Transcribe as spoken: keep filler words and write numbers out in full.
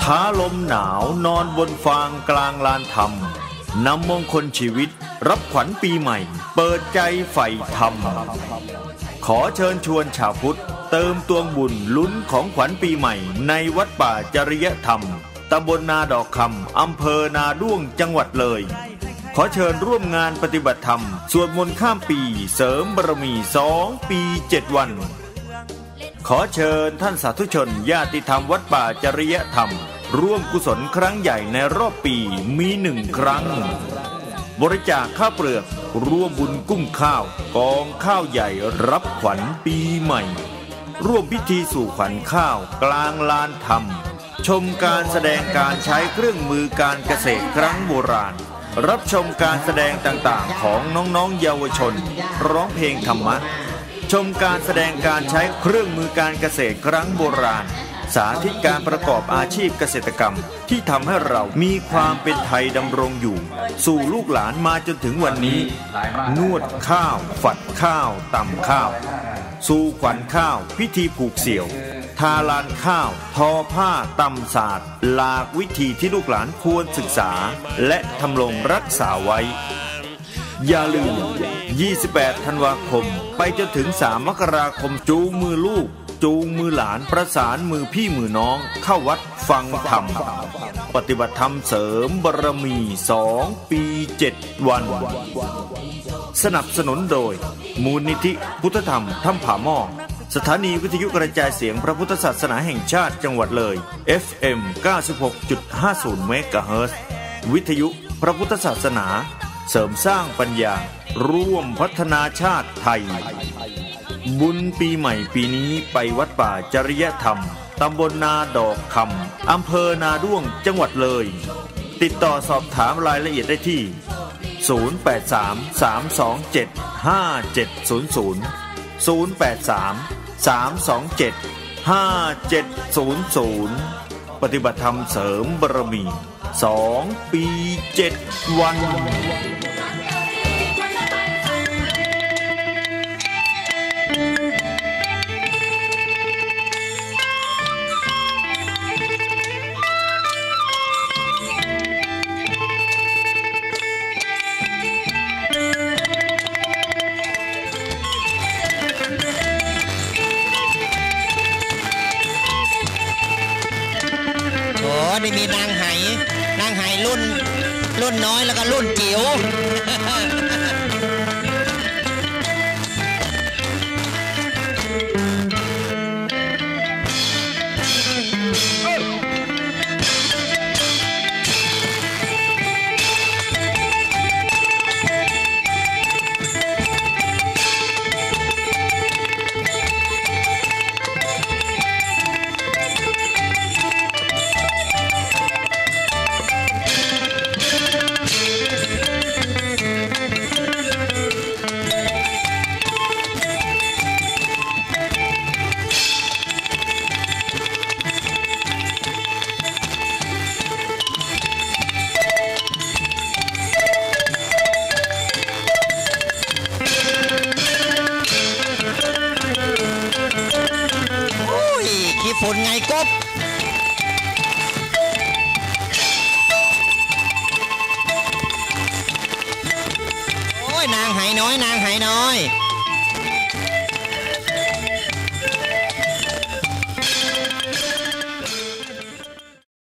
ท้าลมหนาวนอนบนฟางกลางลานธรรมนำมงคลชีวิตรับขวัญปีใหม่เปิดใจใฝ่ธรรมขอเชิญชวนชาวพุทธเติมตวงบุญลุ้นของขวัญปีใหม่ในวัดป่าจริยธรรมตำบลนาดอกคำอำเภอนาด้วงจังหวัดเลยขอเชิญร่วมงานปฏิบัติธรรมสวดมนต์ข้ามปีเสริมบารมีสองปีเจ็ดวันขอเชิญท่านสาธุชนญาติธรรมวัดป่าจริยธรรมร่วมกุศลครั้งใหญ่ในรอบปีมีหนึ่งครั้งบริจาคข้าวเปลือกร่วมบุญกุ้มข้าวกองข้าวใหญ่รับขวัญปีใหม่ร่วมพิธีสู่ขวัญข้าวกลางลานธรรมชมการแสดงการใช้เครื่องมือการเกษตรครั้งโบราณรับชมการแสดงต่างๆของน้องๆเยาวชนร้องเพลงธรรมะชมการแสดงการใช้เครื่องมือการเกษตรครั้งโบราณสาธิตการประกอบอาชีพเกษตรกรรมที่ทำให้เรามีความเป็นไทยดำรงอยู่สู่ลูกหลานมาจนถึงวันนี้นวดข้าวฝัดข้าวตำข้าวสู่ขวัญข้าวพิธีผูกเสี่ยวทาลานข้าวทอผ้าตำศาสตร์หลากวิธีที่ลูกหลานควรศึกษาและทำลงรักษาไว้อย่าลืมยี่สิบแปดธันวาคมไปจนถึงสามมกราคมจูงมือลูกจูงมือหลานประสานมือพี่มือน้องเข้าวัดฟังธรรมปฏิบัติธรรมเสริมบารมีสองปีเจ็ดวันสนับสนุนโดยมูลนิธิพุทธธรรมถ้ำผาหม้อสถานีวิทยุกระจายเสียงพระพุทธศาสนาแห่งชาติจังหวัดเลย เอฟ เอ็ม เก้าสิบหกจุดห้าศูนย์ เมกะเฮิรตซ์วิทยุพระพุทธศาสนาเสริมสร้างปัญญาร่วมพัฒนาชาติไทยบุญปีใหม่ปีนี้ไปวัดป่าจริยธรรมตำบลนาดอกคำอำเภอนาด้วงจังหวัดเลยติดต่อสอบถามรายละเอียดได้ที่ศูนย์ แปด สาม สาม สอง เจ็ด ห้า เจ็ด ศูนย์ ศูนย์ ศูนย์ แปด สาม สาม สอง เจ็ด ห้า เจ็ด ศูนย์ ศูนย์ปฏิบัติธรรมเสริมบารมีสองปีเจ็ดวันนี่มีนางไหนางไหรุ่นรุ่นน้อยแล้วก็รุ่นจิ๋วฝุ่นไงกบโอ้ยนางไหน้อยนางไหน้อย